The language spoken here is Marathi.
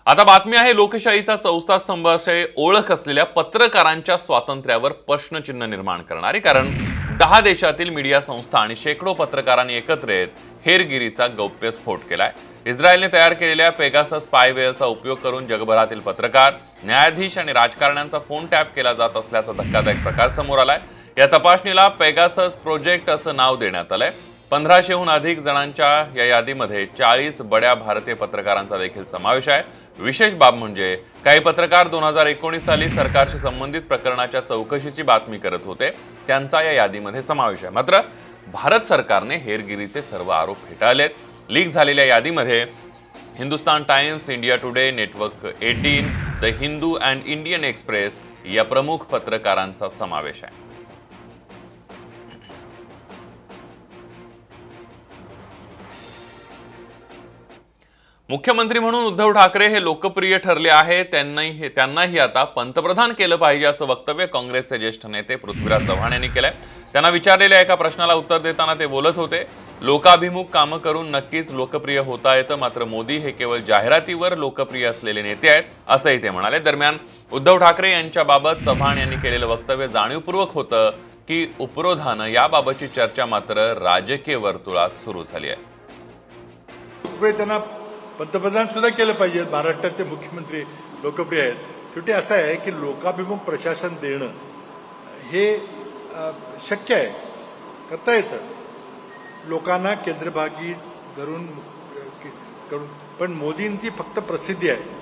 आता बातमी आहे लोकशाहीचा चौथा स्तंभ असे ओळख असलेल्या पत्रकारांच्या स्वातंत्र्यावर प्रश्नचिन्ह निर्माण करणारी, कारण 10 देशातील मीडिया संस्था आणि शेकडो पत्रकारांनी एकत्र येत हेरगिरीचा गौप्यस्फोट केलाय। इस्रायलने तयार केलेल्या पेगासस स्पायवेअरचा उपयोग करून जगभरातील पत्रकार, न्यायाधीश आणि राजकारण्यांचा फोन टॅप केला जात असल्याचा धक्कादायक प्रकार समोर आलाय। या तपासणीला पेगासस प्रोजेक्ट असं नाव देण्यात आलंय। 1500हून अधिक जणांच्या या यादीमध्ये 40 बड्या भारतीय पत्रकारांचा देखील समावेश आहे। विशेष बाब म्हणजे काही पत्रकार 2019 साली सरकारशी संबंधित प्रकरणाच्या चौकशीची बातमी करत होते, त्यांचा या यादीमध्ये समावेश आहे। मात्र भारत सरकारने हेरगिरीचे सर्व आरोप फेटाळलेत। लीक झालेल्या यादीमध्ये Hindustan Times, India Today, network 18, the Hindu and Indian Express या प्रमुख पत्रकारांचा समावेश आहे। मुख्यमंत्री म्हणून उद्धव ठाकरे हे लोकप्रिय ठरले आहे, त्यांनाही आता पंतप्रधान केलं पाहिजे असं वक्तव्य काँग्रेसचे ज्येष्ठ नेते पृथ्वीराज चव्हाण यांनी केलंय। त्यांना विचारलेल्या एका प्रश्नाला उत्तर देताना ते बोलत होते, लोकाभिमुख कामं करून नक्कीच लोकप्रिय होता येतं, मात्र मोदी हे केवळ जाहिरातीवर लोकप्रिय असलेले नेते आहेत असंही ते म्हणाले। दरम्यान उद्धव ठाकरे यांच्याबाबत चव्हाण यांनी केलेलं वक्तव्य जाणीवपूर्वक होतं की उपरोधानं याबाबतची चर्चा मात्र राजकीय वर्तुळात सुरू झाली आहे। पंतप्रधान सुद्धा केलं पाहिजे। महाराष्ट्राचे मुख्यमंत्री लोकप्रिय आहेत। शेवटी असं आहे की लोकाभिमुख प्रशासन देणं हे शक्य आहे, करता येतं, लोकांना केंद्रभागी धरून, पण मोदींची फक्त प्रसिद्धी आहे।